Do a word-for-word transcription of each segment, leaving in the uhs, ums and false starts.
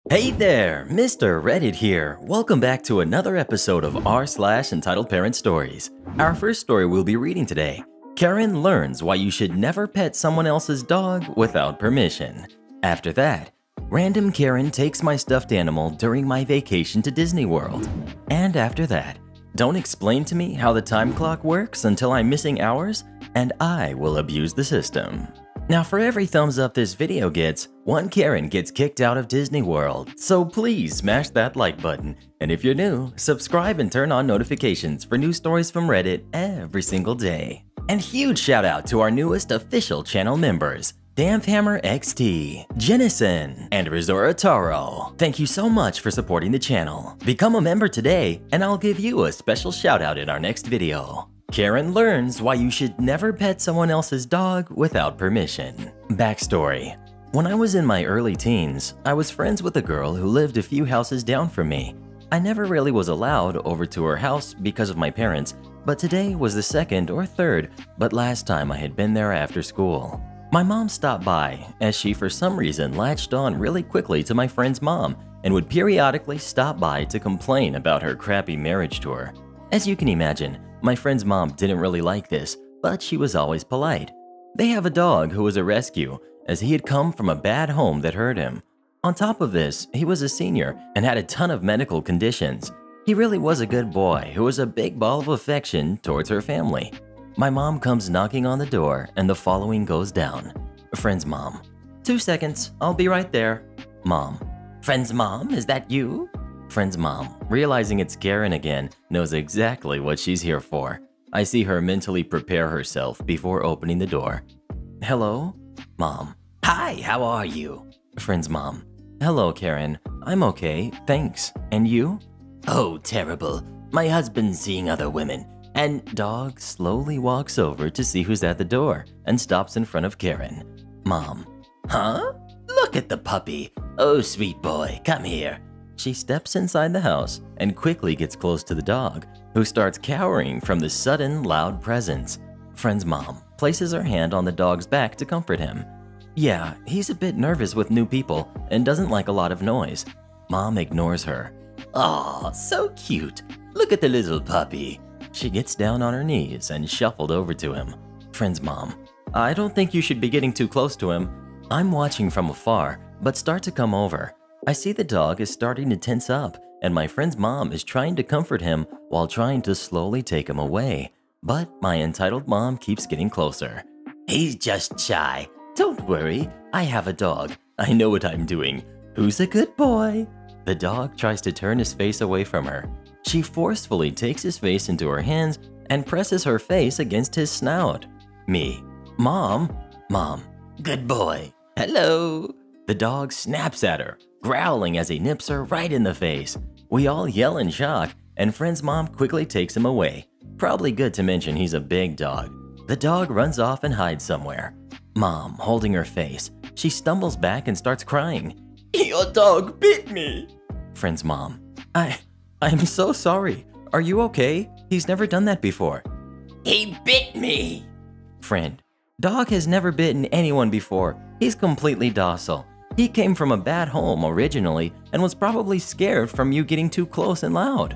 Hey there, Mister Reddit here. Welcome back to another episode of r slash entitled parent stories. Our first story we'll be reading today. Karen learns why you should never pet someone else's dog without permission. After that, random Karen takes my stuffed animal during my vacation to Disney World. And after that, don't explain to me how the time clock works until I'm missing hours, and I will abuse the system. Now, for every thumbs up this video gets, one Karen gets kicked out of Disney World. So please smash that like button. And if you're new, subscribe and turn on notifications for new stories from Reddit every single day. And huge shout out to our newest official channel members, Damphammer X T, Jennison, and Rizora Taro. Thank you so much for supporting the channel. Become a member today, and I'll give you a special shout out in our next video. Karen learns why you should never pet someone else's dog without permission. Backstory. When I was in my early teens, I was friends with a girl who lived a few houses down from me. I never really was allowed over to her house because of my parents, but today was the second or third, but last time I had been there after school. My mom stopped by, as she for some reason latched on really quickly to my friend's mom and would periodically stop by to complain about her crappy marriage to her. As you can imagine, my friend's mom didn't really like this, but she was always polite. They have a dog who was a rescue, as he had come from a bad home that hurt him. On top of this, he was a senior and had a ton of medical conditions. He really was a good boy who was a big ball of affection towards her family. My mom comes knocking on the door and the following goes down. Friend's mom. Two seconds, I'll be right there. Mom. Friend's mom, is that you? Friend's mom, realizing it's Karen again, knows exactly what she's here for. I see her mentally prepare herself before opening the door. Hello? Mom. Hi, how are you? Friend's mom. Hello, Karen. I'm okay, thanks. And you? Oh, terrible. My husband's seeing other women. And dog slowly walks over to see who's at the door and stops in front of Karen. Mom. Huh? Look at the puppy. Oh, sweet boy, come here. She steps inside the house and quickly gets close to the dog, who starts cowering from the sudden loud presence. Friend's mom places her hand on the dog's back to comfort him. Yeah, he's a bit nervous with new people and doesn't like a lot of noise. Mom ignores her. Aw, so cute. Look at the little puppy. She gets down on her knees and shuffled over to him. Friend's mom. I don't think you should be getting too close to him. I'm watching from afar, but start to come over. I see the dog is starting to tense up, and my friend's mom is trying to comfort him while trying to slowly take him away. But my entitled mom keeps getting closer. He's just shy. Don't worry, I have a dog. I know what I'm doing. Who's a good boy? The dog tries to turn his face away from her. She forcefully takes his face into her hands and presses her face against his snout. Me. Mom. Mom. Good boy. Hello. The dog snaps at her, growling as he nips her right in the face. We all yell in shock, and friend's mom quickly takes him away. Probably good to mention he's a big dog. The dog runs off and hides somewhere. Mom, holding her face, she stumbles back and starts crying. Your dog bit me. Friend's mom. I, I'm so sorry. Are you okay? He's never done that before. He bit me. Friend. Dog has never bitten anyone before. He's completely docile. He came from a bad home originally and was probably scared from you getting too close and loud.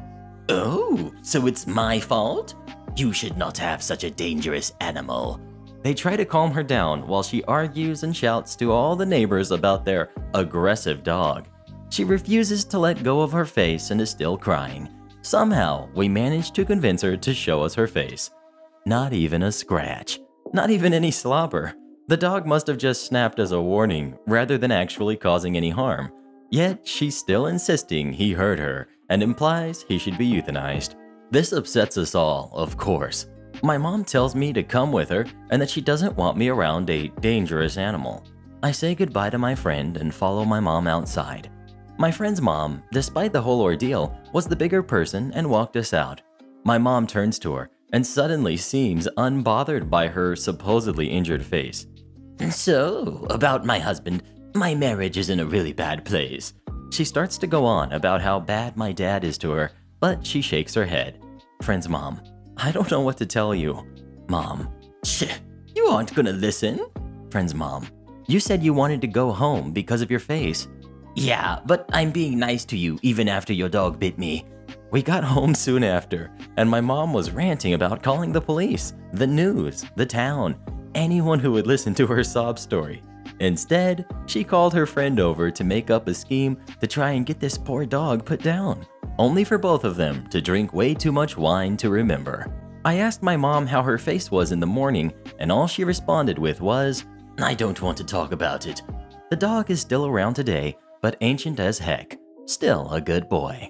Oh, so it's my fault? You should not have such a dangerous animal. They try to calm her down while she argues and shouts to all the neighbors about their aggressive dog. She refuses to let go of her face and is still crying. Somehow, we manage to convince her to show us her face. Not even a scratch. Not even any slobber. The dog must have just snapped as a warning rather than actually causing any harm. Yet she's still insisting he hurt her and implies he should be euthanized. This upsets us all, of course. My mom tells me to come with her and that she doesn't want me around a dangerous animal. I say goodbye to my friend and follow my mom outside. My friend's mom, despite the whole ordeal, was the bigger person and walked us out. My mom turns to her and suddenly seems unbothered by her supposedly injured face. So, about my husband, my marriage is in a really bad place. She starts to go on about how bad my dad is to her, but she shakes her head. Friend's mom. I don't know what to tell you. Mom. Shh, you aren't gonna listen. Friend's mom. You said you wanted to go home because of your face. Yeah, but I'm being nice to you even after your dog bit me. We got home soon after, and my mom was ranting about calling the police, the news, the town, anyone who would listen to her sob story. Instead, she called her friend over to make up a scheme to try and get this poor dog put down, only for both of them to drink way too much wine to remember. I asked my mom how her face was in the morning, and all she responded with was, "I don't want to talk about it." The dog is still around today, but ancient as heck. Still a good boy.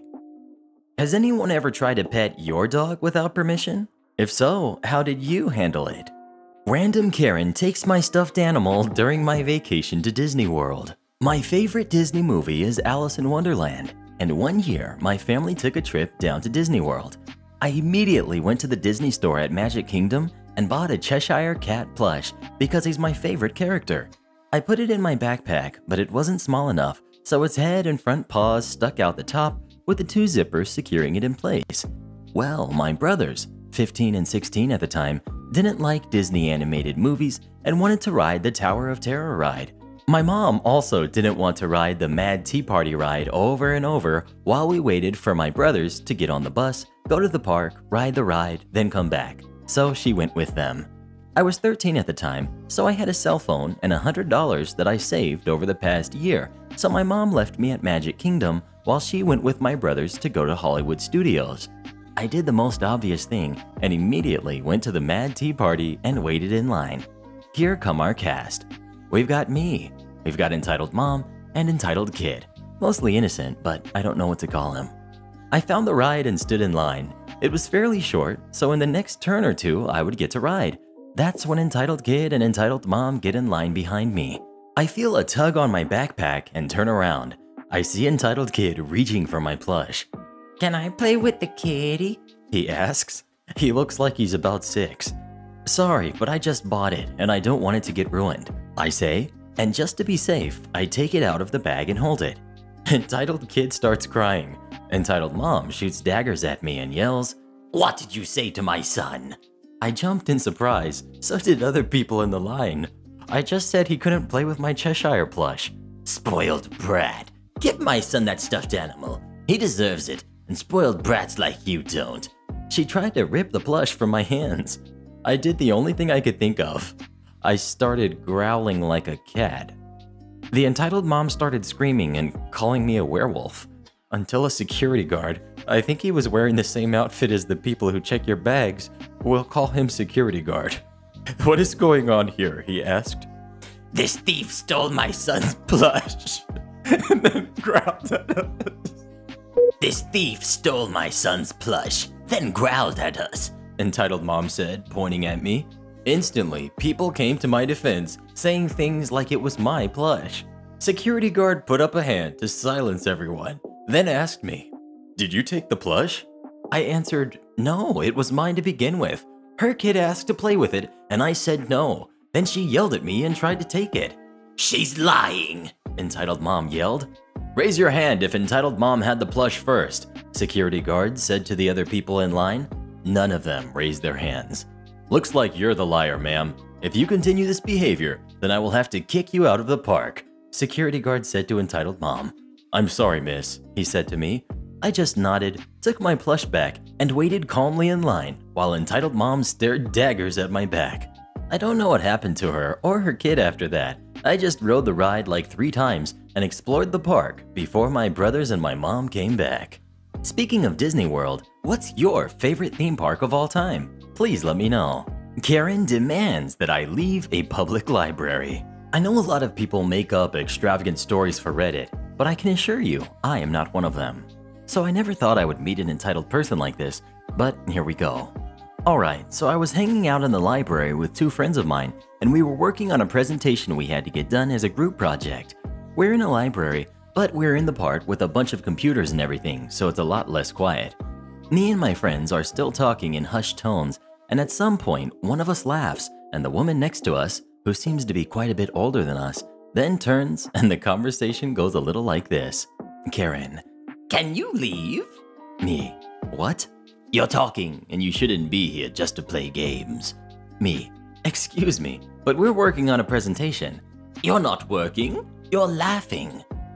Has anyone ever tried to pet your dog without permission? If so, how did you handle it? Random Karen takes my stuffed animal during my vacation to Disney World. My favorite Disney movie is Alice in Wonderland, and one year my family took a trip down to Disney World. I immediately went to the Disney store at Magic Kingdom and bought a Cheshire Cat plush because he's my favorite character. I put it in my backpack, but it wasn't small enough, so its head and front paws stuck out the top with the two zippers securing it in place. Well, my brothers, fifteen and sixteen at the time, didn't like Disney animated movies and wanted to ride the Tower of Terror ride. My mom also didn't want to ride the Mad Tea Party ride over and over while we waited for my brothers to get on the bus, go to the park, ride the ride, then come back. So she went with them. I was thirteen at the time, so I had a cell phone and one hundred dollars that I saved over the past year, so my mom left me at Magic Kingdom while she went with my brothers to go to Hollywood Studios. I did the most obvious thing and immediately went to the Mad Tea Party and waited in line. Here come our cast. We've got me, we've got Entitled Mom, and Entitled Kid. Mostly innocent, but I don't know what to call him. I found the ride and stood in line. It was fairly short, so in the next turn or two I would get to ride. That's when Entitled Kid and Entitled Mom get in line behind me. I feel a tug on my backpack and turn around. I see Entitled Kid reaching for my plush. "Can I play with the kitty?" he asks. He looks like he's about six. "Sorry, but I just bought it and I don't want it to get ruined," I say, and just to be safe, I take it out of the bag and hold it. Entitled Kid starts crying. Entitled Mom shoots daggers at me and yells, "What did you say to my son?" I jumped in surprise, so did other people in the line. I just said he couldn't play with my Cheshire plush. "Spoiled brat. Give my son that stuffed animal. He deserves it, and spoiled brats like you don't." She tried to rip the plush from my hands. I did the only thing I could think of. I started growling like a cat. The Entitled Mom started screaming and calling me a werewolf. Until a security guard, I think he was wearing the same outfit as the people who check your bags, we'll call him security guard. "What is going on here?" he asked. "This thief stole my son's plush," and then growled at us. "This thief stole my son's plush, then growled at us," Entitled Mom said, pointing at me. Instantly, people came to my defense, saying things like it was my plush. Security guard put up a hand to silence everyone, then asked me, "Did you take the plush?" I answered, "No, it was mine to begin with. Her kid asked to play with it, and I said no. Then she yelled at me and tried to take it." "She's lying," Entitled Mom yelled. "Raise your hand if Entitled Mom had the plush first," security guard said to the other people in line. None of them raised their hands. "Looks like you're the liar, ma'am. If you continue this behavior, then I will have to kick you out of the park," security guard said to Entitled Mom. "I'm sorry, miss," he said to me. I just nodded, took my plush back, and waited calmly in line while Entitled Mom stared daggers at my back. I don't know what happened to her or her kid after that. I just rode the ride like three times and explored the park before my brothers and my mom came back. Speaking of Disney World, what's your favorite theme park of all time? Please let me know. Karen demands that I leave a public library. I know a lot of people make up extravagant stories for Reddit, but I can assure you, I am not one of them. So I never thought I would meet an entitled person like this, but here we go. Alright, so I was hanging out in the library with two friends of mine, and we were working on a presentation we had to get done as a group project. We're in a library, but we're in the part with a bunch of computers and everything, so it's a lot less quiet. Me and my friends are still talking in hushed tones, and at some point, one of us laughs, and the woman next to us, who seems to be quite a bit older than us, then turns, and the conversation goes a little like this. Karen: "Can you leave?" Me: "What?" "You're talking, and you shouldn't be here just to play games." Me: "Excuse me, but we're working on a presentation." "You're not working, you're laughing."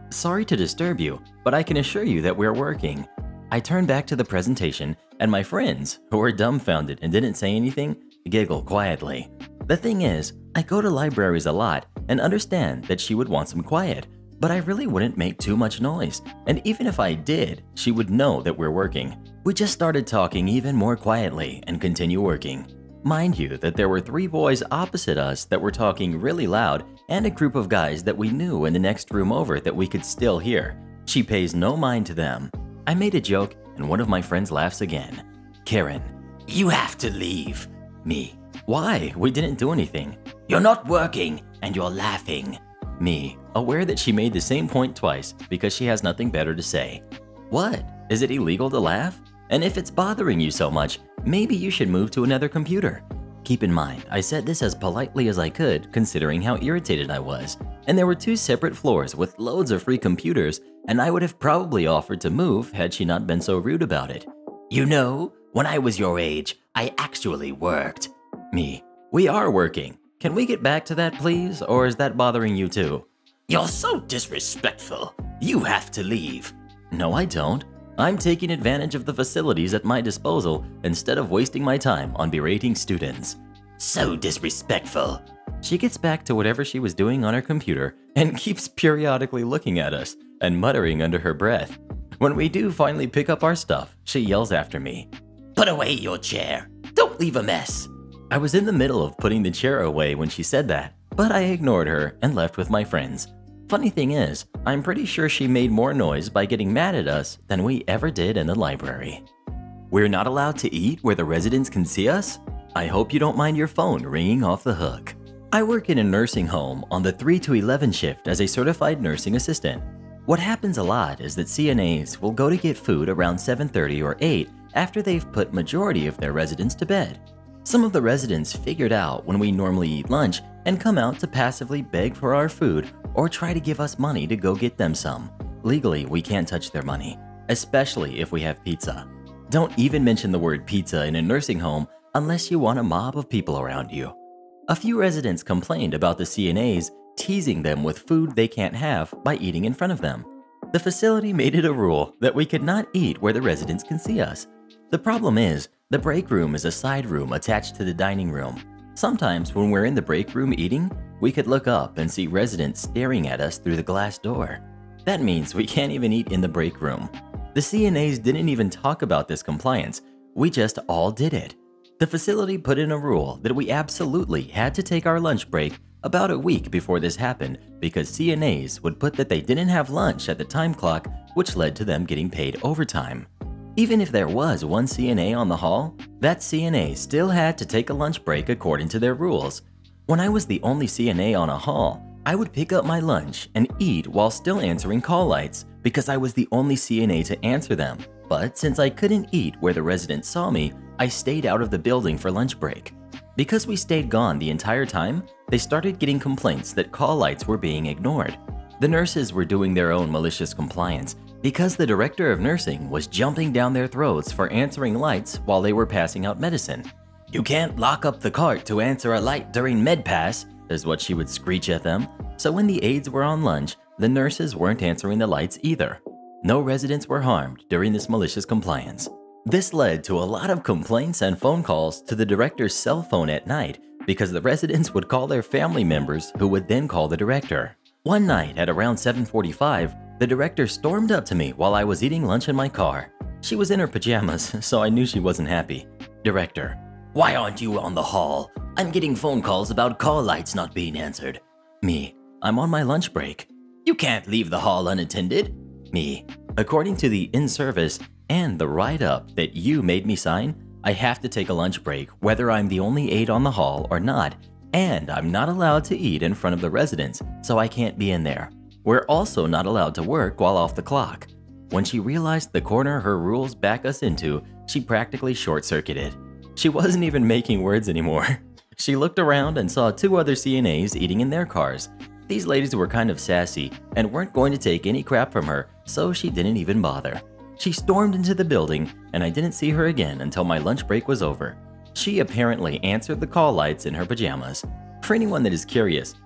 Sorry to disturb you, but I can assure you that we're working. I turned back to the presentation, and my friends, who were dumbfounded and didn't say anything, giggled quietly. The thing is, I go to libraries a lot and understand that she would want some quiet, but I really wouldn't make too much noise, and even if I did, she would know that we're working. We just started talking even more quietly and continue working. Mind you that there were three boys opposite us that were talking really loud and a group of guys that we knew in the next room over that we could still hear. She pays no mind to them. I made a joke and one of my friends laughs again. Karen, you have to leave. Me, why? We didn't do anything. You're not working and you're laughing. Me, aware that she made the same point twice because she has nothing better to say. What? Is it illegal to laugh? And if it's bothering you so much, maybe you should move to another computer. Keep in mind, I said this as politely as I could considering how irritated I was, and there were two separate floors with loads of free computers, and I would have probably offered to move had she not been so rude about it. You know, when I was your age, I actually worked. Me, we are working. Can we get back to that please, or is that bothering you too? You're so disrespectful. You have to leave. No, I don't. I'm taking advantage of the facilities at my disposal instead of wasting my time on berating students. So disrespectful. She gets back to whatever she was doing on her computer and keeps periodically looking at us and muttering under her breath. When we do finally pick up our stuff, she yells after me. Put away your chair. Don't leave a mess. I was in the middle of putting the chair away when she said that, but I ignored her and left with my friends. Funny thing is, I'm pretty sure she made more noise by getting mad at us than we ever did in the library. We're not allowed to eat where the residents can see us? I hope you don't mind your phone ringing off the hook. I work in a nursing home on the three to eleven shift as a certified nursing assistant. What happens a lot is that C N As will go to get food around seven thirty or eight after they've put majority of their residents to bed. Some of the residents figured out when we normally eat lunch and come out to passively beg for our food or try to give us money to go get them some. Legally, we can't touch their money, especially if we have pizza. Don't even mention the word pizza in a nursing home unless you want a mob of people around you. A few residents complained about the C N As teasing them with food they can't have by eating in front of them. The facility made it a rule that we could not eat where the residents can see us. The problem is, the break room is a side room attached to the dining room. Sometimes when we're in the break room eating, we could look up and see residents staring at us through the glass door. That means we can't even eat in the break room. The C N As didn't even talk about this compliance, we just all did it. The facility put in a rule that we absolutely had to take our lunch break about a week before this happened because C N As would put that they didn't have lunch at the time clock, which led to them getting paid overtime. Even if there was one C N A on the hall, that C N A still had to take a lunch break according to their rules. When I was the only C N A on a hall, I would pick up my lunch and eat while still answering call lights because I was the only C N A to answer them. But since I couldn't eat where the residents saw me, I stayed out of the building for lunch break. Because we stayed gone the entire time, they started getting complaints that call lights were being ignored. The nurses were doing their own malicious compliance because the director of nursing was jumping down their throats for answering lights while they were passing out medicine. You can't lock up the cart to answer a light during med pass, is what she would screech at them. So when the aides were on lunch, the nurses weren't answering the lights either. No residents were harmed during this malicious compliance. This led to a lot of complaints and phone calls to the director's cell phone at night because the residents would call their family members who would then call the director. One night at around seven forty-five, the director stormed up to me while I was eating lunch in my car. She was in her pajamas, so I knew she wasn't happy. Director, why aren't you on the hall? I'm getting phone calls about call lights not being answered. Me, I'm on my lunch break. You can't leave the hall unattended. Me, according to the in-service and the write-up that you made me sign, I have to take a lunch break whether I'm the only aide on the hall or not, and I'm not allowed to eat in front of the residents, so I can't be in there. We're also not allowed to work while off the clock. When she realized the corner her rules back us into, she practically short-circuited. She wasn't even making words anymore. She looked around and saw two other C N As eating in their cars. These ladies were kind of sassy and weren't going to take any crap from her, so she didn't even bother. She stormed into the building, and I didn't see her again until my lunch break was over. She apparently answered the call lights in her pajamas. For anyone that is curious,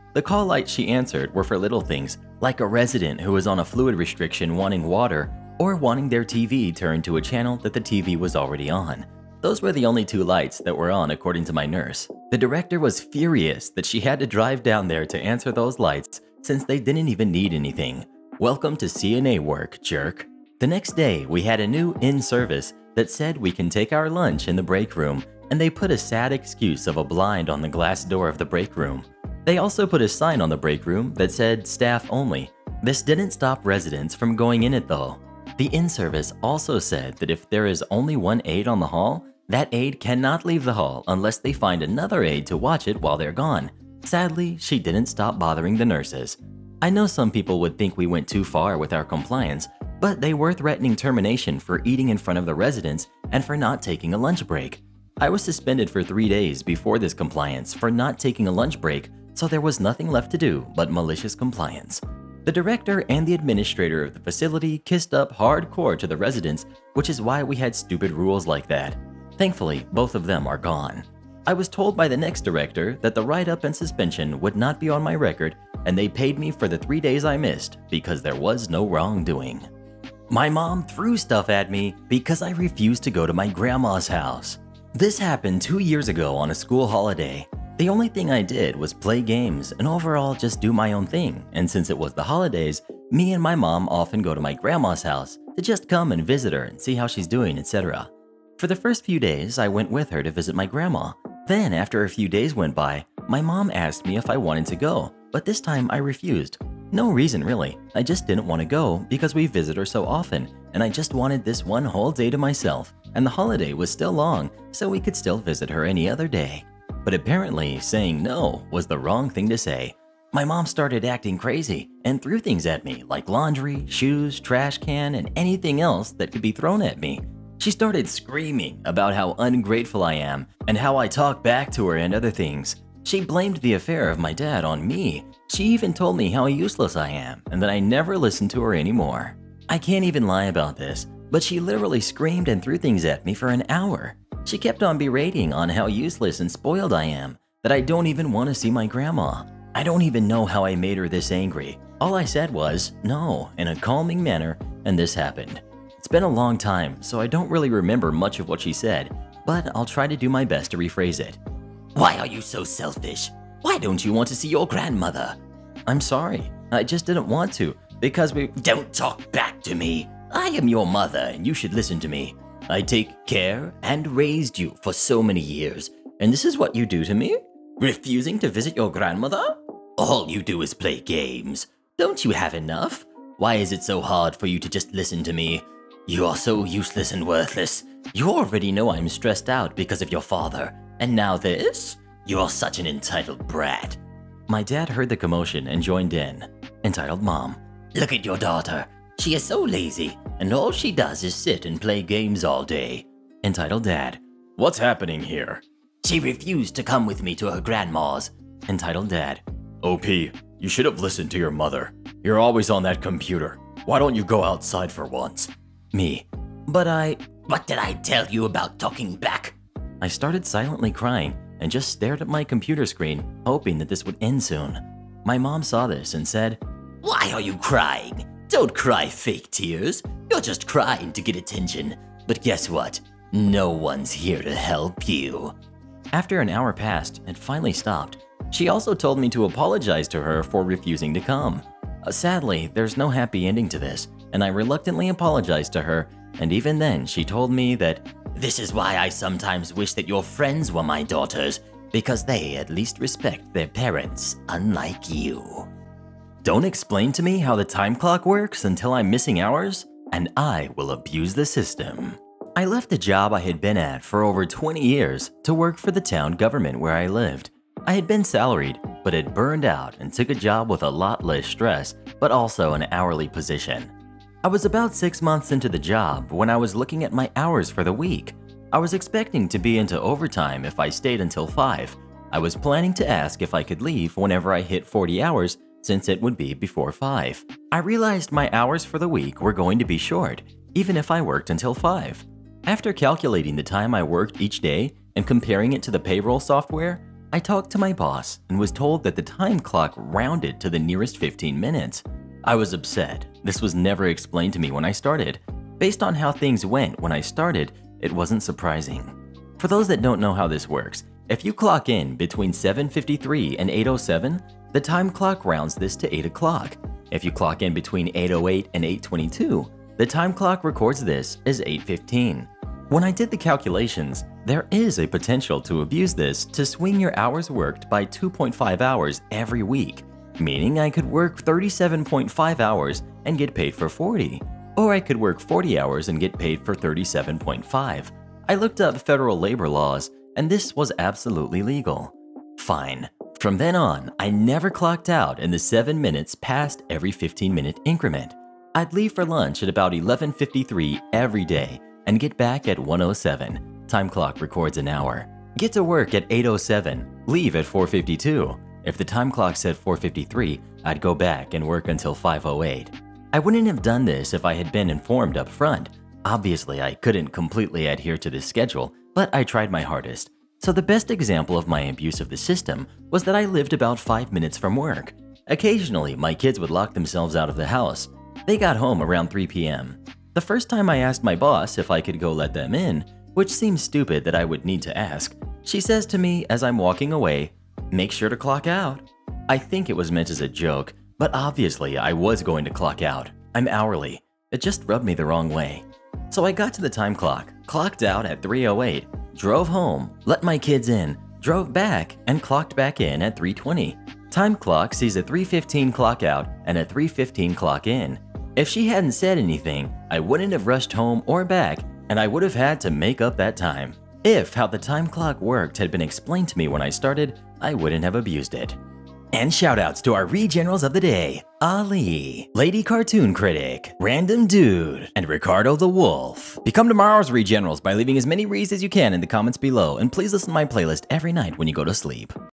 The call lights she answered were for little things, like a resident who was on a fluid restriction wanting water, or wanting their T V turned to a channel that the T V was already on. Those were the only two lights that were on according to my nurse. The director was furious that she had to drive down there to answer those lights since they didn't even need anything. Welcome to C N A work, jerk. The next day, we had a new in-service that said we can take our lunch in the break room, and they put a sad excuse of a blind on the glass door of the break room. They also put a sign on the break room that said staff only. This didn't stop residents from going in it though. The in-service also said that if there is only one aide on the hall, that aide cannot leave the hall unless they find another aide to watch it while they're gone. Sadly, she didn't stop bothering the nurses. I know some people would think we went too far with our compliance, but they were threatening termination for eating in front of the residents and for not taking a lunch break. I was suspended for three days before this compliance for not taking a lunch break, so there was nothing left to do but malicious compliance. The director and the administrator of the facility kissed up hardcore to the residents, which is why we had stupid rules like that. Thankfully, both of them are gone. I was told by the next director that the write-up and suspension would not be on my record, and they paid me for the three days I missed because there was no wrongdoing. My mom threw stuff at me because I refused to go to my grandma's house. This happened two years ago on a school holiday. The only thing I did was play games and overall just do my own thing, and since it was the holidays, me and my mom often go to my grandma's house to just come and visit her and see how she's doing, et cetera. For the first few days, I went with her to visit my grandma. Then, after a few days went by, my mom asked me if I wanted to go, but this time I refused. No reason really, I just didn't want to go because we visit her so often, and I just wanted this one whole day to myself, and the holiday was still long, so we could still visit her any other day. But apparently, saying no was the wrong thing to say. My mom started acting crazy and threw things at me like laundry, shoes, trash can, and anything else that could be thrown at me. She started screaming about how ungrateful I am and how I talk back to her and other things. She blamed the affair of my dad on me. She even told me how useless I am and that I never listened to her anymore. I can't even lie about this, but she literally screamed and threw things at me for an hour. She kept on berating on how useless and spoiled I am, that I don't even want to see my grandma. I don't even know how I made her this angry. All I said was, no, in a calming manner, and this happened. It's been a long time, so I don't really remember much of what she said, but I'll try to do my best to rephrase it. Why are you so selfish? Why don't you want to see your grandmother? I'm sorry, I just didn't want to, because we- Don't talk back to me. I am your mother, and you should listen to me. I take care and raised you for so many years, and this is what you do to me? Refusing to visit your grandmother? All you do is play games. Don't you have enough? Why is it so hard for you to just listen to me? You are so useless and worthless. You already know I'm stressed out because of your father, and now this? You are such an entitled brat. My dad heard the commotion and joined in. Entitled mom. Look at your daughter. She is so lazy, and all she does is sit and play games all day. Entitled dad. What's happening here? She refused to come with me to her grandma's. Entitled dad. O P, you should have listened to your mother. You're always on that computer. Why don't you go outside for once? Me. But I... What did I tell you about talking back? I started silently crying and just stared at my computer screen, hoping that this would end soon. My mom saw this and said, Why are you crying? Don't cry fake tears. You're just crying to get attention. But guess what? No one's here to help you. After an hour passed, it finally stopped. She also told me to apologize to her for refusing to come. Uh, sadly, there's no happy ending to this, and I reluctantly apologized to her, and even then she told me that, This is why I sometimes wish that your friends were my daughters, because they at least respect their parents, unlike you. Don't explain to me how the time clock works until I'm missing hours, and I will abuse the system. I left the job I had been at for over twenty years to work for the town government where I lived. I had been salaried, but had burned out and took a job with a lot less stress, but also an hourly position. I was about six months into the job when I was looking at my hours for the week. I was expecting to be into overtime if I stayed until five. I was planning to ask if I could leave whenever I hit forty hours, since it would be before five. I realized my hours for the week were going to be short, even if I worked until five. After calculating the time I worked each day and comparing it to the payroll software, I talked to my boss and was told that the time clock rounded to the nearest fifteen minutes. I was upset. This was never explained to me when I started. Based on how things went when I started, it wasn't surprising. For those that don't know how this works, if you clock in between seven fifty-three and eight oh seven, the time clock rounds this to eight o'clock. If you clock in between eight oh eight and eight twenty-two, the time clock records this as eight fifteen. When I did the calculations, there is a potential to abuse this to swing your hours worked by two point five hours every week, meaning I could work thirty-seven point five hours and get paid for forty, or I could work forty hours and get paid for thirty-seven point five. I looked up federal labor laws, and this was absolutely legal. Fine. From then on, I never clocked out in the seven minutes past every fifteen minute increment. I'd leave for lunch at about eleven fifty-three every day and get back at one oh seven. Time clock records an hour. Get to work at eight oh seven, leave at four fifty-two. If the time clock said four fifty-three, I'd go back and work until five oh eight. I wouldn't have done this if I had been informed up front. Obviously, I couldn't completely adhere to this schedule, but I tried my hardest. So the best example of my abuse of the system was that I lived about five minutes from work. Occasionally, my kids would lock themselves out of the house. They got home around three p m The first time I asked my boss if I could go let them in, which seems stupid that I would need to ask, she says to me as I'm walking away, "Make sure to clock out." I think it was meant as a joke, but obviously I was going to clock out. I'm hourly. It just rubbed me the wrong way. So I got to the time clock, clocked out at three oh eight, drove home, let my kids in, drove back, and clocked back in at three twenty. Time clock sees a three fifteen clock out and a three fifteen clock in. If she hadn't said anything, I wouldn't have rushed home or back, and I would have had to make up that time. If how the time clock worked had been explained to me when I started, I wouldn't have abused it. And shoutouts to our Regenerals of the day, Ali, Lady Cartoon Critic, Random Dude, and Ricardo the Wolf. Become tomorrow's Regenerals by leaving as many reads as you can in the comments below, and please listen to my playlist every night when you go to sleep.